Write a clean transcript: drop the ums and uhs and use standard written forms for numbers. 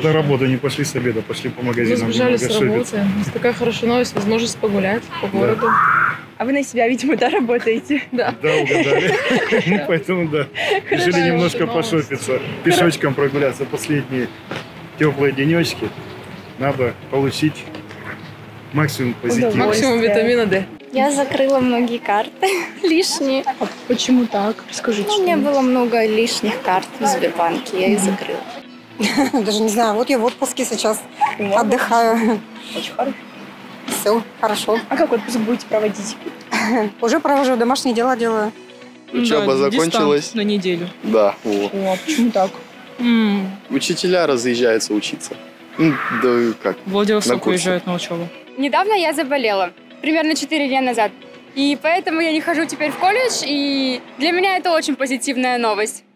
до работы не пошли с обеда, пошли по Мы магазинам. сбежали с работы. У нас такая хорошая новость, возможность погулять по городу. А вы на себя, видимо, да, работаете? Да. Да, угадали. Поэтому, да, решили немножко пошопиться, пешочком прогуляться последние теплые денечки. Надо получить максимум позитива. Максимум витамина D. Я закрыла многие карты лишние. А почему так? Расскажите. У меня было много лишних карт в Сбербанке, я их закрыла. Даже не знаю, вот я в отпуске сейчас отдыхаю. Очень хорошо. Все хорошо. А как отпуск будете проводить? Уже провожу, домашние дела делаю. Учеба закончилась. На неделю. Да. О, почему так? Учителя разъезжаются учиться. Да как? В Владивосток На курсы. уезжают на учебу. Недавно я заболела, примерно 4 дня назад. И поэтому я не хожу теперь в колледж, и для меня это очень позитивная новость.